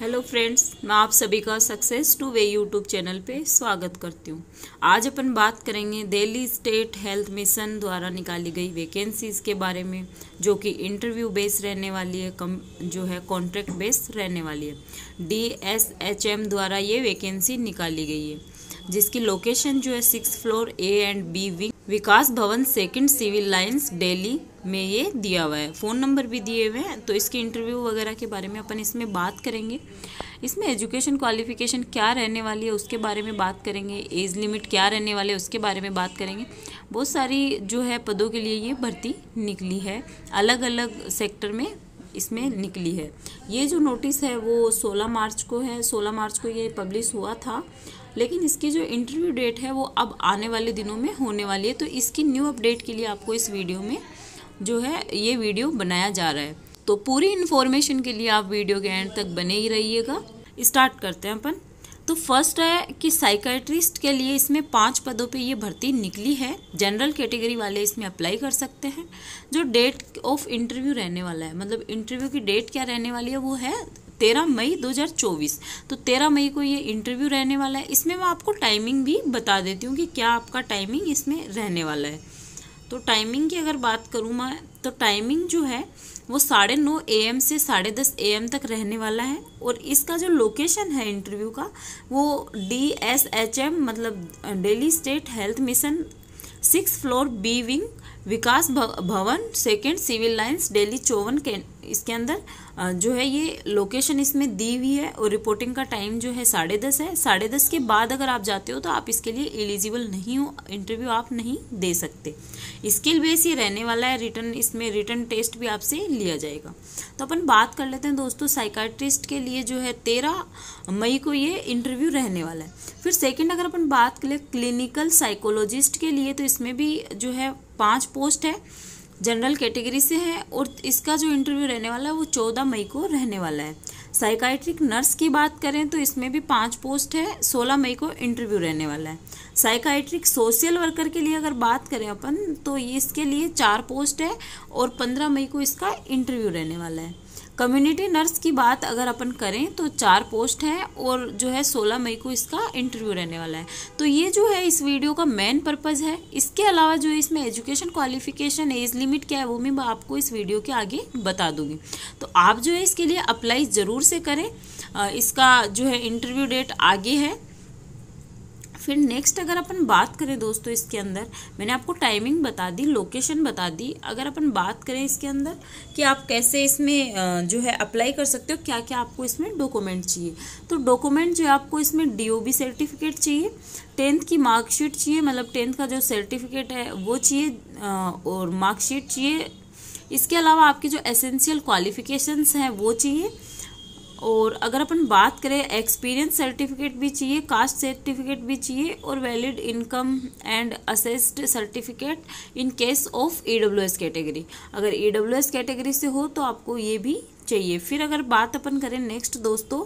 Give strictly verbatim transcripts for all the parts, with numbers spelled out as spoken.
Hello friends, मैं आप सभी का success to way YouTube channel पे स्वागत करती हूँ। आज अपन बात करेंगे दिल्ली स्टेट हेल्थ मिशन द्वारा निकाली गई वैकेंसीज के बारे में, जो कि इंटरव्यू बेस रहने वाली है, कम जो है कॉन्ट्रैक्ट बेस रहने वाली है। डी एस एच एम द्वारा ये वैकेंसी निकाली गई है, जिसकी लोकेशन जो है six floor A and B wing, Vikas Bhawan second civil lines Delhi में ये दिया हुआ है। फ़ोन नंबर भी दिए हुए हैं। तो इसके इंटरव्यू वगैरह के बारे में अपन इसमें बात करेंगे। इसमें एजुकेशन क्वालिफिकेशन क्या रहने वाली है उसके बारे में बात करेंगे, एज लिमिट क्या रहने वाले है उसके बारे में बात करेंगे। बहुत सारी जो है पदों के लिए ये भर्ती निकली है, अलग अलग सेक्टर में इसमें निकली है। ये जो नोटिस है वो सोलह मार्च को है, सोलह मार्च को ये पब्लिश हुआ था, लेकिन इसकी जो इंटरव्यू डेट है वो अब आने वाले दिनों में होने वाली है। तो इसकी न्यू अपडेट के लिए आपको इस वीडियो में जो है ये वीडियो बनाया जा रहा है। तो पूरी इन्फॉर्मेशन के लिए आप वीडियो के एंड तक बने ही रहिएगा। स्टार्ट करते हैं अपन। तो फर्स्ट है कि साइकेट्रिस्ट के लिए इसमें पांच पदों पे ये भर्ती निकली है। जनरल कैटेगरी वाले इसमें अप्लाई कर सकते हैं। जो डेट ऑफ इंटरव्यू रहने वाला है, मतलब इंटरव्यू की डेट क्या रहने वाली है, वो है तेरह मई दो हज़ार चौबीस। तो तेरह मई को ये इंटरव्यू रहने वाला है। इसमें मैं आपको टाइमिंग भी बता देती हूँ कि क्या आपका टाइमिंग इसमें रहने वाला है। तो टाइमिंग की अगर बात करूँ मैं, तो टाइमिंग जो है वो साढ़े नौ ए एम से साढ़े दस ए एम तक रहने वाला है। और इसका जो लोकेशन है इंटरव्यू का वो डी एस एच एम मतलब Delhi state health mission six floor B wing, Vikas Bhawan second civil lines Delhi चौवन के इसके अंदर जो है ये लोकेशन इसमें दी हुई है। और रिपोर्टिंग का टाइम जो है साढ़े दस है। साढ़े दस के बाद अगर आप जाते हो तो आप इसके लिए एलिजिबल नहीं हो, इंटरव्यू आप नहीं दे सकते। स्किल बेस ये रहने वाला है। रिटर्न इसमें रिटर्न टेस्ट भी आपसे लिया जाएगा। तो अपन बात कर लेते हैं दोस्तों, साइकाट्रिस्ट के लिए जो है तेरह मई को ये इंटरव्यू रहने वाला है। फिर सेकेंड अगर अपन बात करें क्लिनिकल साइकोलॉजिस्ट के लिए, तो इसमें भी जो है पाँच पोस्ट है, जनरल कैटेगरी से है। और इसका जो इंटरव्यू रहने वाला है वो चौदह मई को रहने वाला है। साइकाइट्रिक नर्स की बात करें तो इसमें भी पांच पोस्ट है, सोलह मई को इंटरव्यू रहने वाला है। साइकाइट्रिक सोशल वर्कर के लिए अगर बात करें अपन, तो इसके लिए चार पोस्ट है और पंद्रह मई को इसका इंटरव्यू रहने वाला है। कम्युनिटी नर्स की बात अगर अपन करें तो चार पोस्ट है और जो है सोलह मई को इसका इंटरव्यू रहने वाला है। तो ये जो है इस वीडियो का मेन पर्पस है। इसके अलावा जो है इसमें एजुकेशन क्वालिफिकेशन, एज लिमिट क्या है वो मैं आपको इस वीडियो के आगे बता दूंगी। तो आप जो है इसके लिए अप्लाई ज़रूर से करें। इसका जो है इंटरव्यू डेट आगे है। फिर नेक्स्ट अगर अपन बात करें दोस्तों, इसके अंदर मैंने आपको टाइमिंग बता दी, लोकेशन बता दी। अगर अपन बात करें इसके अंदर कि आप कैसे इसमें जो है अप्लाई कर सकते हो, क्या क्या आपको इसमें डॉक्यूमेंट चाहिए, तो डॉक्यूमेंट जो है आपको इसमें डी ओ बी सर्टिफिकेट चाहिए, टेंथ की मार्कशीट चाहिए, मतलब टेंथ का जो सर्टिफिकेट है वो चाहिए और मार्कशीट चाहिए। इसके अलावा आपकी जो एसेंशियल क्वालिफिकेशंस हैं वो चाहिए। और अगर अपन बात करें एक्सपीरियंस सर्टिफिकेट भी चाहिए, कास्ट सर्टिफिकेट भी चाहिए और valid income and assessed certificate in case of E W S category. अगर ई डब्ल्यू एस कैटेगरी से हो तो आपको ये भी चाहिए। फिर अगर बात अपन करें नेक्स्ट दोस्तों,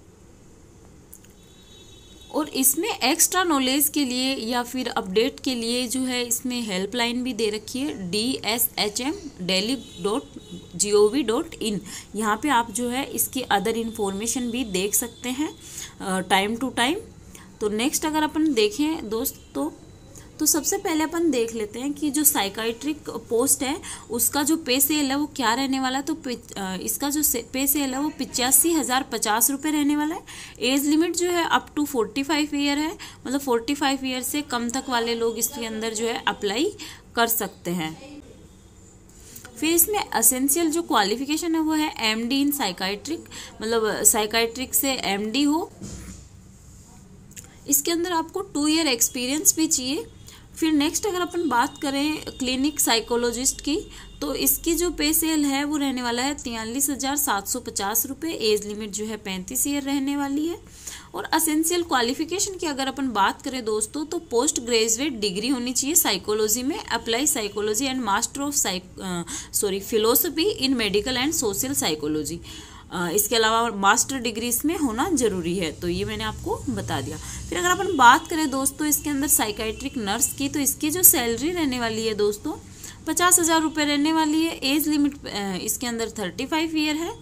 और इसमें एक्स्ट्रा नॉलेज के लिए या फिर अपडेट के लिए जो है इसमें हेल्पलाइन भी दे रखी है, D S H M Delhi dot G O V dot in. यहाँ पे आप जो है इसकी अदर इन्फॉर्मेशन भी देख सकते हैं टाइम टू टाइम। तो नेक्स्ट अगर अपन देखें दोस्तों, तो सबसे पहले अपन देख लेते हैं कि जो साइकाइट्रिक पोस्ट है उसका जो पे सेल है वो क्या रहने वाला है। तो इसका जो पे सेल है वो पिचासी हज़ार पचास रुपये रहने वाला है। एज लिमिट जो है up to forty five year है, मतलब फोर्टी फाइव ईयर से कम तक वाले लोग इसके अंदर जो है अप्लाई कर सकते हैं। फिर इसमें असेंशियल जो क्वालिफिकेशन है वो है एम डी इन साइकाइट्रिक, मतलब साइकाइट्रिक से एम डी हो। इसके अंदर आपको टू ईयर एक्सपीरियंस भी चाहिए। फिर नेक्स्ट अगर अपन बात करें क्लिनिक साइकोलॉजिस्ट की, तो इसकी जो पे सेल है वो रहने वाला है तियालीस हज़ार सात सौ पचास रुपये। एज लिमिट जो है पैंतीस ईयर रहने वाली है। और असेंशियल क्वालिफिकेशन की अगर अपन बात करें दोस्तों, तो पोस्ट ग्रेजुएट डिग्री होनी चाहिए साइकोलॉजी में, apply psychology and master of psych sorry philosophy in medical and social psychology. इसके अलावा मास्टर डिग्री इसमें होना जरूरी है। तो ये मैंने आपको बता दिया। फिर अगर अपन बात करें दोस्तों इसके अंदर साइकाइट्रिक नर्स की, तो इसकी जो सैलरी रहने वाली है दोस्तों पचास हज़ार रुपये रहने वाली है। एज लिमिट इसके अंदर थर्टी फाइव ईयर है।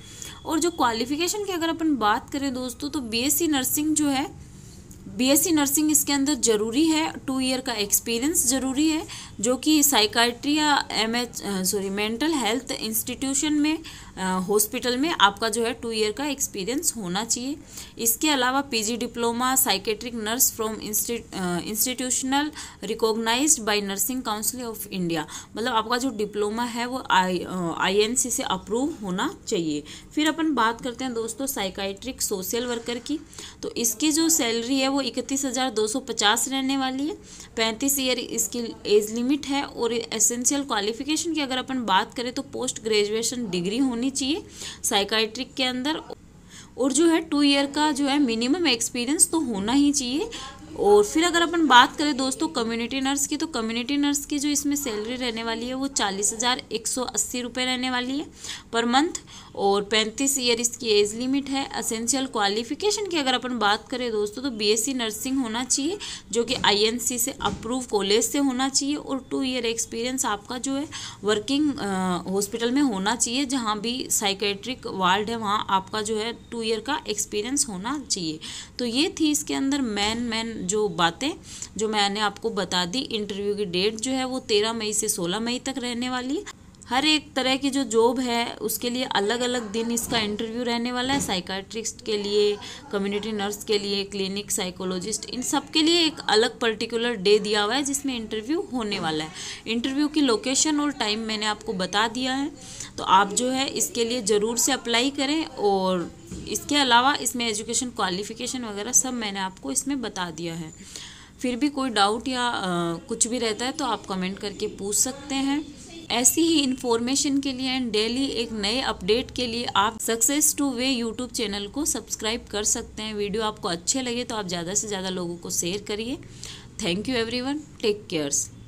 और जो क्वालिफिकेशन की अगर अपन बात करें दोस्तों, तो बीएससी नर्सिंग जो है, बीएससी नर्सिंग इसके अंदर ज़रूरी है, टू ईयर का एक्सपीरियंस ज़रूरी है, जो कि साइकाइट्री या M H sorry mental health institution में, हॉस्पिटल में आपका जो है टू ईयर का एक्सपीरियंस होना चाहिए। इसके अलावा PG diploma psychiatric nurse from institutional recognised by nursing council of India, मतलब आपका जो डिप्लोमा है वो आई आईएनसी से अप्रूव होना चाहिए। फिर अपन बात करते हैं दोस्तों साइकाइट्रिक सोशल वर्कर की, तो इसकी जो सैलरी है वो इकतीस हज़ार दो सौ पचास रहने वाली है। पैंतीस ईयर इसकी एज लिमिट है। और एसेंशियल क्वालिफिकेशन की अगर अपन बात करें तो पोस्ट ग्रेजुएशन डिग्री होनी चाहिए साइकाइट्रिक के अंदर, और जो है टू ईयर का जो है मिनिमम एक्सपीरियंस तो होना ही चाहिए। और फिर अगर अपन बात करें दोस्तों कम्युनिटी नर्स की, तो कम्युनिटी नर्स की जो इसमें सैलरी रहने वाली है वो चालीस हज़ार एक सौ अस्सी रुपये रहने वाली है पर मंथ, और पैंतीस ईयर इसकी एज लिमिट है। असेंशियल क्वालिफिकेशन की अगर अपन बात करें दोस्तों, तो बीएससी नर्सिंग होना चाहिए, जो कि आईएनसी से अप्रूव कॉलेज से होना चाहिए, और टू ईयर एक्सपीरियंस आपका जो है वर्किंग हॉस्पिटल में होना चाहिए, जहाँ भी साइकेट्रिक वार्ड है वहाँ आपका जो है टू ईयर का एक्सपीरियंस होना चाहिए। तो ये थी इसके अंदर मेन मेन जो बातें जो मैंने आपको बता दी। इंटरव्यू की डेट जो है वो तेरह मई से सोलह मई तक रहने वाली है। हर एक तरह की जो जॉब है उसके लिए अलग अलग दिन इसका इंटरव्यू रहने वाला है। साइकाट्रिस्ट के लिए, कम्युनिटी नर्स के लिए, क्लिनिक साइकोलॉजिस्ट, इन सब के लिए एक अलग पर्टिकुलर डे दिया हुआ है जिसमें इंटरव्यू होने वाला है। इंटरव्यू की लोकेशन और टाइम मैंने आपको बता दिया है, तो आप जो है इसके लिए ज़रूर से अप्लाई करें। और इसके अलावा इसमें एजुकेशन क्वालिफिकेशन वगैरह सब मैंने आपको इसमें बता दिया है। फिर भी कोई डाउट या आ, कुछ भी रहता है तो आप कमेंट करके पूछ सकते हैं। ऐसी ही इन्फॉर्मेशन के लिए एंड डेली एक नए अपडेट के लिए आप success to way YouTube channel को सब्सक्राइब कर सकते हैं। वीडियो आपको अच्छे लगे तो आप ज़्यादा से ज़्यादा लोगों को शेयर करिए। Thank you everyone, take cares.